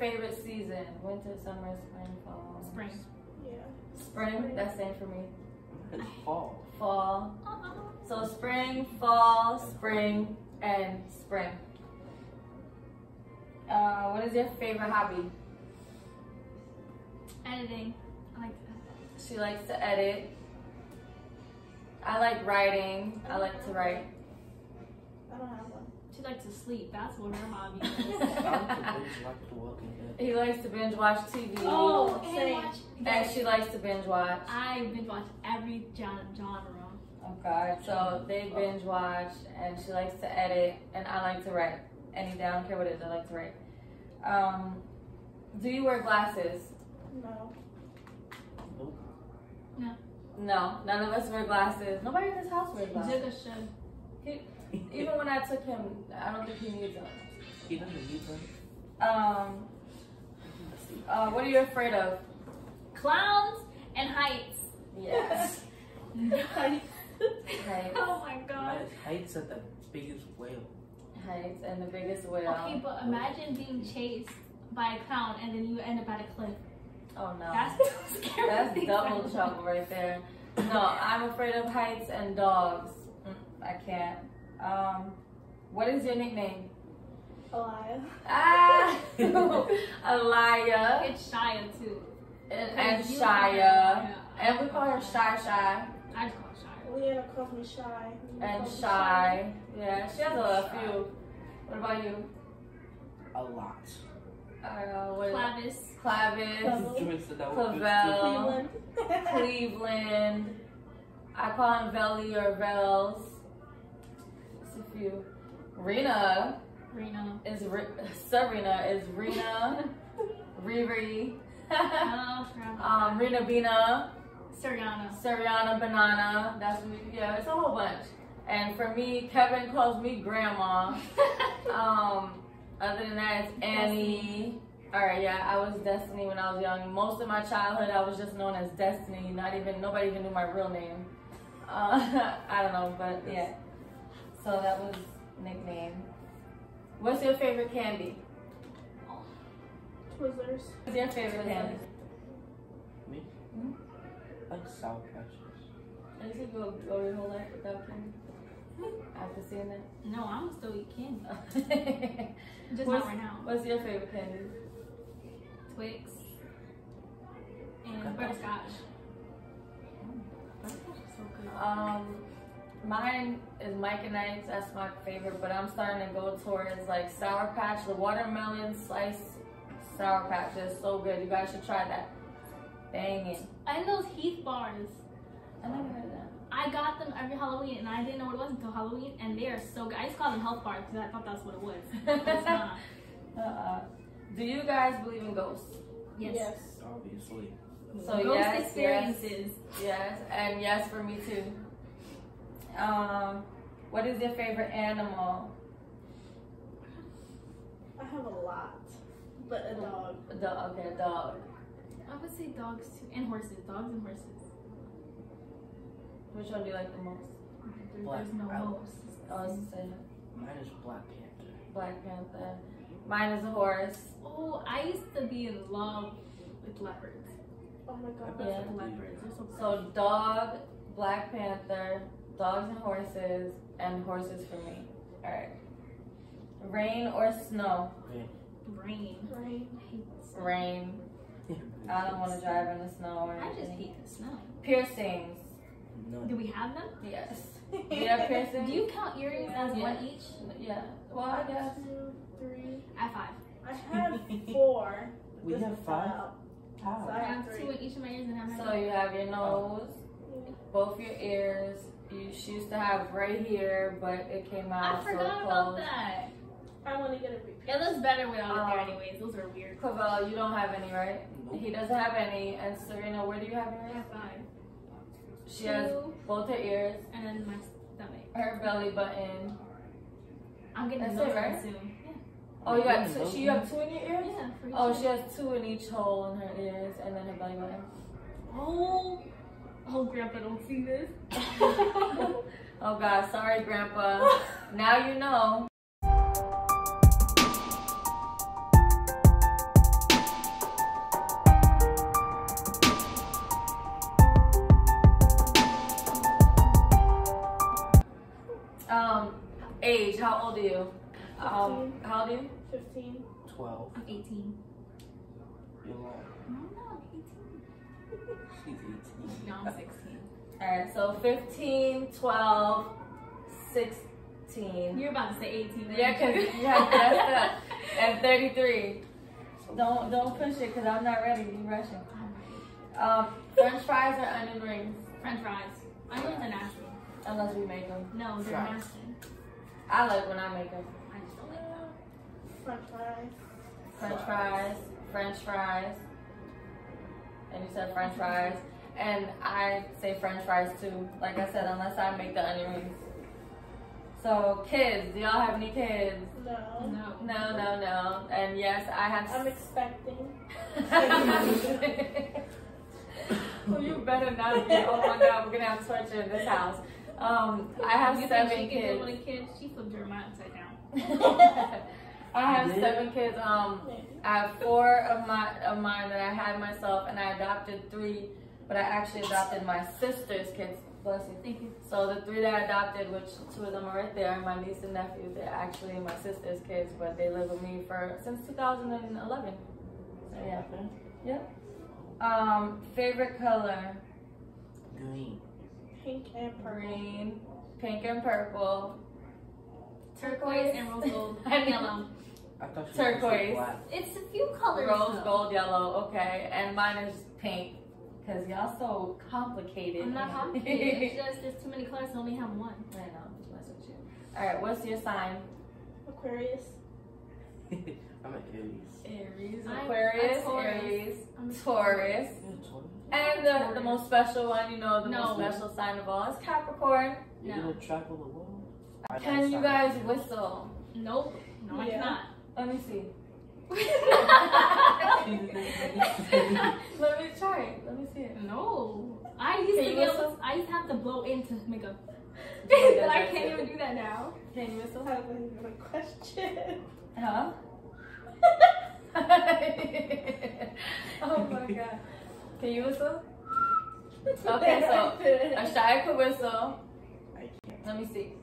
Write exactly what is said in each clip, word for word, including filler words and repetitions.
favorite season? Winter, summer, spring, fall? Spring. Yeah. Spring? That's same for me. It's fall. Fall. Uh-uh. So spring, fall, spring, and spring. Uh, what is your favorite hobby? Editing. I like that. She likes to edit. I like writing. I like to write. I don't have one. She likes to sleep. That's what her hobby I is. like to binge watch The Walking Dead. He likes to binge watch T V. Oh, and same. watch. And she likes to binge watch. I binge watch every gen- genre. Oh God. So they binge watch, and she likes to edit, and I like to write. Any day, I don't care what it is, I like to write. Um, do you wear glasses? No. Nope. No. No, none of us wear glasses. Nobody in this house wears glasses. Jigga should. He, even when I took him, I don't think he needs them. He doesn't use them. Um, uh, what are you afraid of? Clowns and heights. Yes. Heights. Heights. Oh my god. Heights are the biggest whale. Heights and the biggest whale. Okay, but imagine being chased by a clown and then you end up at a cliff. Oh no. That's too scary. That's double trouble right there. No, I'm afraid of heights and dogs. Mm, I can't. Um, what is your nickname? Elia. Ah, Elia It's Shia too. and, and You Shia, call her- yeah, and we call her Shy Shy I just call her Shia. Leanna calls me shy. You and call me Shy. Yeah, she has a Shy. few. What about you? A lot. I don't know. What Clavis. Clavis, Clavel. Clavel, Cleveland. Cleveland. I call him Velly or Vels. Just a few. Rena Rena. is Re- Serena is Rena. Riri. Oh, forgot about um, Rena Bina. Suriana. Suriana Banana. That's me. Yeah, it's a whole bunch. And for me, Kevin calls me Grandma. Um, other than that, it's Annie. All right, yeah, I was Destiny when I was young. Most of my childhood, I was just known as Destiny. Not even nobody even knew my real name. Uh, I don't know, but yeah. So that was nickname. What's your favorite candy? Twizzlers. What's your favorite candy? Me? Hmm? Like Sour Patches. I think you go, go your whole life without candy. After seeing that. No, I'm still eat candy. Just what's, not right now. What's your favorite candy? Twix. And Okay. butterscotch. Butterscotch is so good. Um, mine is Mike and Ike's. That's my favorite, but I'm starting to go towards like Sour Patch. The watermelon slice Sour Patch is so good. You guys should try that. Banging. And those Heath bars. I never heard that. I got them every Halloween and I didn't know what it was until Halloween, and they are so good. I used to call them health bars because I thought that's what it was. But it's not. Uh-uh. Do you guys believe in ghosts? Yes. Yes. Obviously. So Ghost yes, experiences. Yes, yes, and yes for me too. Um, what is your favorite animal? I have a lot, but a dog. A dog. Okay, a dog. I would say dogs too. And horses. Dogs and horses. Which one do you like the most? There- Black There's no rabbit. horse. Oh, it's the same. Mine is Black Panther. Black Panther. Mine is a horse. Oh, I used to be in love with leopards. Oh my god. Yeah. That's Leopards. They're so So dog, Black Panther, dogs and horses, and horses for me. All right. Rain or snow? Rain. Rain. Rain. I hate the snow. Rain. I don't want to drive in the snow or I just anything. hate the snow. Piercings. No. Do we have them? Yes. Do you have piercings? Do you count earrings as Yeah. one each? Yeah. Well, I guess. Two, three. I have five. I have four. We This have is five? out. So How? I I have have three. two in each of my ears and I have my So you have your nose, both your ears. You she used to have right here, but it came I out so forgot close. about that. I want to get a repeat. It looks better without it there Um, anyways. Those are weird. Cavell, you don't have any, right? Nope. He doesn't have any. And Serena, where do you have I yours? have five. She has Two. both her ears, And then my stomach. her belly button. I'm getting That's those it, right? one soon. Yeah. Oh, you got Yeah, two. those She, you have ones. two in your ears? Yeah, for Oh, sure. she has two in each hole in her ears, and then her belly button. Oh. Oh, Grandpa, don't see this. Oh God, sorry, Grandpa. Now you know. Um, age, how old are you? Um, how old are you? fifteen. twelve. I'm eighteen. You're lying. No, I'm not eighteen. She's eighteen. No, I'm sixteen. Alright, so fifteen, twelve, sixteen. You're about to say eighteen. Yeah, because you have guessed up. And thirty-three. Don't don't push it because I'm not ready. You rushing. Um, French fries or onion rings? French fries. Onions are nasty. Unless we make them. No, they're Fries. nasty. I like when I make them. I just don't like them. French fries. French fries, French fries. And you said French fries. And I say French fries too. Like I said, unless I make the onion rings. So kids, do y'all have any kids? No. No. No, no, no. And yes, I have. I'm expecting. Well, you better not be. Oh my God, we're gonna have torture in this house. Um, I have You seven think she kids. With a kid, she flipped her mind upside down. I have You did? seven kids. Um, I have four of my of mine that I had myself, and I adopted three, but I actually adopted my sister's kids. Bless you. Thank you. So the three that I adopted, which two of them are right there, my niece and nephew, they're actually my sister's kids, but they live with me for since two thousand eleven. So yeah. Yep. Um, favorite color? Green. Pink and purple. Green, pink and purple, Turquoise and rose gold and yellow. I thought she Turquoise. was black. It's a few colors. rose though. gold, yellow. Okay, and mine is pink. Cause y'all so complicated. I'm not complicated. It's just there's too many colors. I only have one. I know. Mess with you. All right. What's your sign? Aquarius. I'm an Aries. Aries, I'm Aquarius, a Taurus. Aries, I'm a Taurus, You're a Taurus? and the, the most special one, you know, the No. most special sign of all is Capricorn. You're No. gonna travel the world? I Can like you signs guys too. whistle? Nope. No, I Yeah. cannot. Let me see. She's Let me try it. Let me see it. No. I used Can to you be able whistle? to, I used to have to blow in to make a. Yeah, but I that's can't it. even do that now. Can you whistle? That wasn't even a question. Huh? Oh my God. Can you whistle? Okay, so Ashaya could whistle. I can't. Let me see.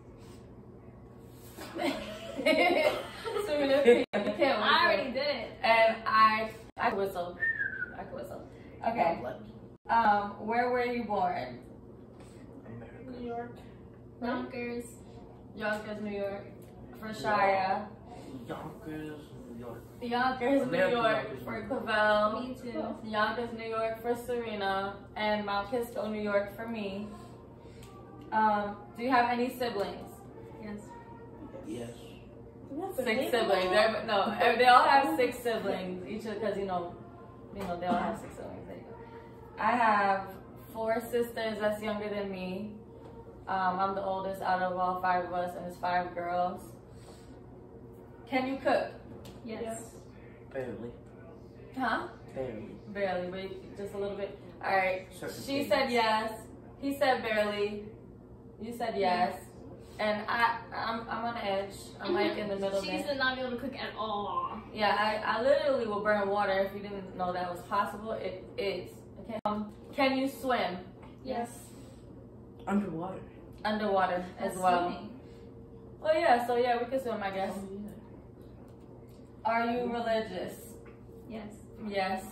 Serena, you can't whistle. I already did it. And I, I can whistle. I can whistle. Okay. Black. Um, where were you born? America. New York. Yonkers. Yonkers, New York. For Shia. Yonkers, New York. Yonkers, New American York. Yonkers, For New York. Clavell. Me too. Yonkers, New York for Serena, and Mount Kisco, New York for me. Um, do you have any siblings? Yes. Yes. You have to Six name siblings. them all? They're, no, eh, they all have six siblings. Each because you know, you know they all have six siblings. There you go. I have four sisters that's younger than me. Um, I'm the oldest out of all five of us, and it's five girls. Can you cook? Yes. Yes. Barely. Huh? Barely. Barely, but you- just a little bit. All right. Certain She things. said yes. He said barely. You said yes. And I, I'm, I'm on the edge. I'm like in the middle She there. used to not be able to cook at all. Yeah, I, I literally will burn water. If you didn't know that was possible, it is. Okay. Um, can you swim Yes. Underwater. underwater as That's well? swimming. Well, yeah. So yeah, we can swim, I guess. Oh, yeah. Are you religious? Yes. Yes.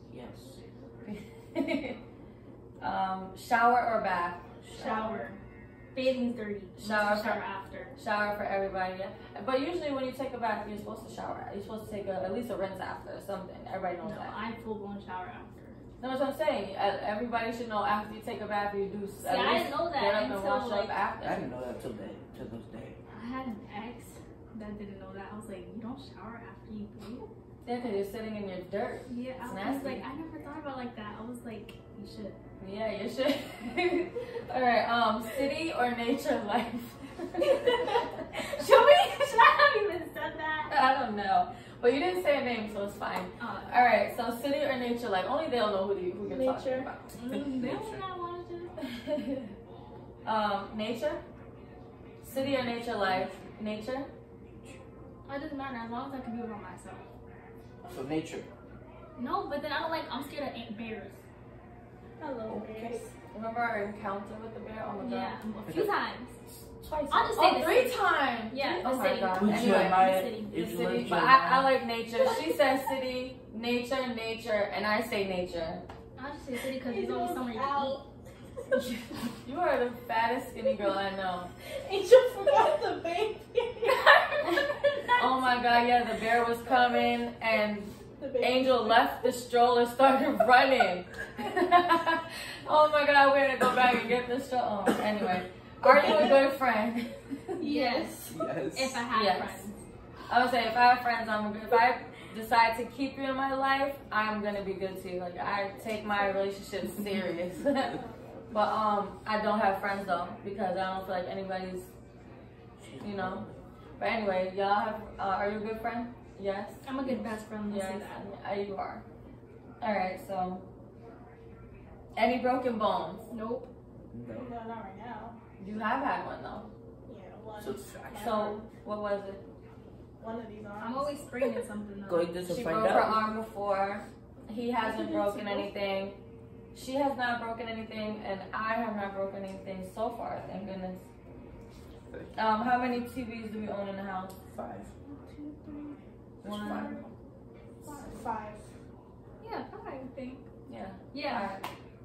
Yes. um, shower or bath? Shower. Bathing's dirty. Shower. Shower after. Shower for everybody, yeah. But usually when you take a bath, you're supposed to shower. You're supposed to take a, at least a rinse after or something. Everybody knows No, that. I full blown shower after. No, that's what I'm saying. Uh, Everybody should know after you take a bath, you do See, at I least didn't know that get up and until, wash like- up after. I didn't know that till day, till this day. I had an ex that didn't know that. I was like, you don't shower after you bathe? Yeah, because you're sitting in your dirt. Yeah, I It's was nasty. like, I never thought about it like that. I was like, you should. Yeah, you should. All right, um, city or nature life? Should we? Should I have even said that? I don't know. But you didn't say a name, so it's fine. Uh, All right, so city or nature life? Only they'll know who, you, who you're talking Nature. about. mm, they don't not want to. um, nature? City or nature life? Nature? It doesn't matter as long as I can do it by myself. So nature. No, but then I don't like, I'm scared of ant bears. Hello, Okay. bears. Remember our encounter with the bear? Oh my god. Yeah, a few times. Twice. I'll just say oh, the three city. times. Yeah, Oh the my city. god. Would you Anyway, admire- city. if the you city, lived but your I, I life- like nature. She says city, nature, nature, and I say nature. I'll just say city because there's Angel always was somewhere to out. eat. You are the fattest skinny girl I know. Angel forgot the baby. Oh my god, yeah, the bear was coming and The baby. Angel left the stroller, started running. Oh my god, we're gonna go back and get the stroller. Oh, anyway, are you a good friend? Yes. Yes. If I had Yes. friends. I would say if I have friends, I'm good. If I decide to keep you in my life, I'm gonna be good to you. Like I take my relationships serious. But um, I don't have friends though because I don't feel like anybody's, you know. But anyway, y'all have. Uh, are you a good friend? Yes. I'm a good best friend. Let's Yes. say that. Yeah, you are. All right. So, any broken bones? Nope. No. No, not right now. You have had one though. Yeah, one. So it's fact. So what was it? One of these arms. I'm always spraining something though. Go like this and She find broke her out. arm before. He hasn't broken anything. She has not broken anything, and I have not broken anything so far. Thank goodness. Um, how many T Vs do we own in the house? Five. One, two, three, There's One. five. four, five. Yeah, I think. Yeah. Yeah. Alright.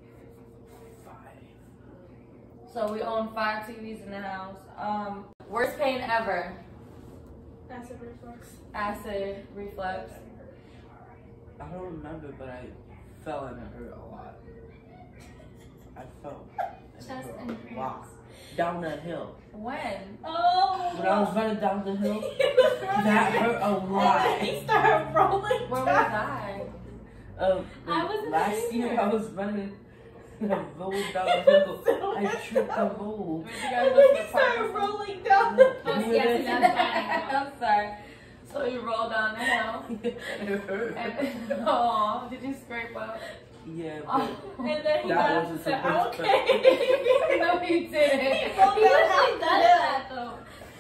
Five. So we own five T Vs in the house. Um, worst pain ever. Acid reflux. Acid reflux. I don't remember, but I fell and it hurt a lot. I fell. and it Chest hurt and a lot. Down that hill. When? Oh. When I was running down the hill, He was running. that hurt a And lot. then he started rolling. Where was down. I? Uh, I wasn't last year there. I was running and I rolled down the hill. I tripped and rolled. Did you And guys go then to he the park? started rolling down the Oh, You were yeah, there see, too? that's I'm sorry. So you rolled down the hill. And it hurt. And oh, did you scrape up? Yeah, but Oh, And then he That got wasn't up and said, supposed to- okay. no, he didn't. He rolled He down usually half does the hill. that though.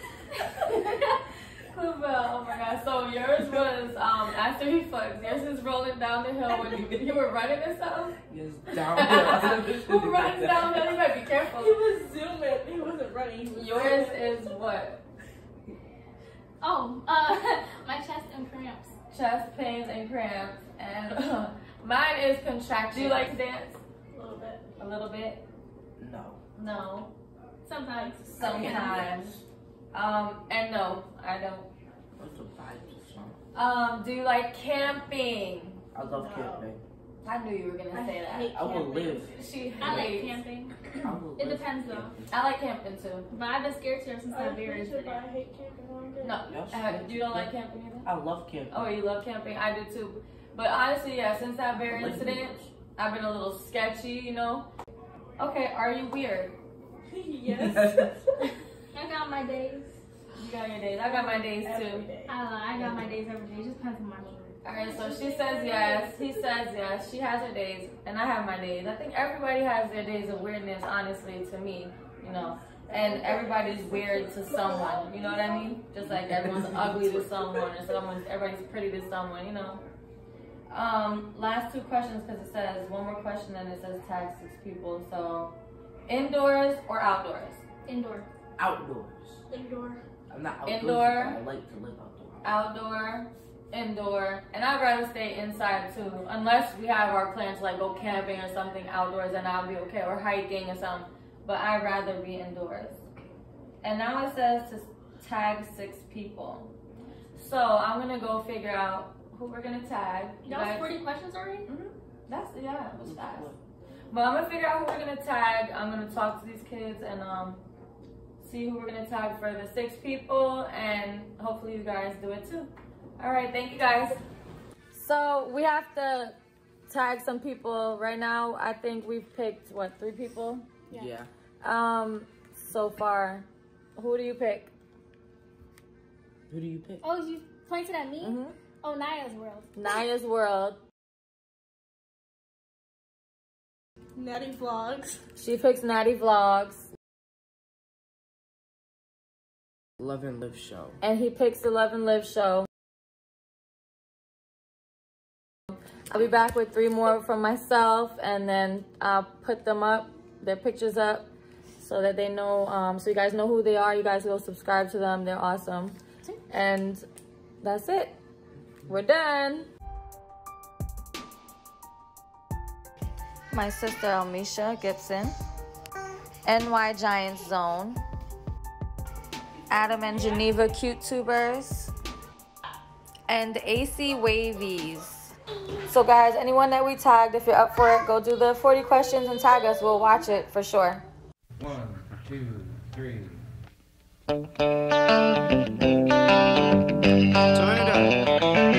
Oh my god. So yours was um acid reflux. Yours is rolling down the hill when you, you were running or something. yes, downhill. Who runs downhill? You gotta be careful. He was zooming. He wasn't running. He was Yours zooming. is what? Oh, uh, my chest and cramps. Chest pains and cramps. And mine is contraction. Do you like to dance? A little bit. A little bit? No. No. Sometimes. Sometimes. Um, and no, I don't. What's the vibe to song? Um, do you like camping? I love No. camping. I knew you were gonna I say that. hate I will camping. live. She I like hates. camping. I will It live depends, though. camping. I like camping too. But I've been scared to since I that beer appreciate it, but I incident. hate camping one day. No, Yes. uh, you don't like camping either? I love camping. Oh, you love camping? I do too. But honestly, yeah, since that I bear like incident, beach. I've been a little sketchy, you know? Okay, are you weird? Yes. I got my days. You got your days. I got my days Every too. day. I don't know, I got my days every day. It just depends on my mood. Alright, so she says yes, he says yes, she has her days, and I have my days. I think everybody has their days of weirdness, honestly, to me, you know. And everybody's weird to someone, you know what I mean? Just like everyone's ugly to someone, or someone's everybody's pretty to someone, you know. Um, last two questions because it says one more question and it says tag six people. So, indoors or outdoors? Indoor. Outdoors. Indoor. I'm not outdoors. Indoor. But I like to live outdoors. Outdoor, indoor, and I'd rather stay inside too, unless we have our plans to like go camping or something outdoors, and I'll be okay, or hiking or something. But I'd rather be indoors. And now it says to tag six people. So I'm gonna go figure out who we're gonna tag. You That was guys- forty questions already? Mhm. That's yeah, it was fast. But I'm gonna figure out who we're gonna tag. I'm gonna talk to these kids and um see who we're gonna tag for the six people, and hopefully you guys do it too. All right, thank you guys. So we have to tag some people right now. I think we've picked what, three people? Yeah. Yeah. Um, so far. Who do you pick? Who do you pick? Oh, you pointed at me? Mm-hmm. Oh, Niyahs World. Niyahs World. Natti vlogs. She picks Natti Vlogs. Love and Live show. And he picks the Love and Live show. I'll be back with three more from myself, and then I'll put them up, their pictures up, so that they know, um, so you guys know who they are. You guys go subscribe to them. They're awesome. And that's it. We're done. My sister Elmetia Gibson, N Y Giants Zone, Adam and Geneva Cutetubers, and A C wavyz. So guys, anyone that we tagged, if you're up for it, go do the forty questions and tag us. We'll watch it for sure. One, two, three. Turn it up.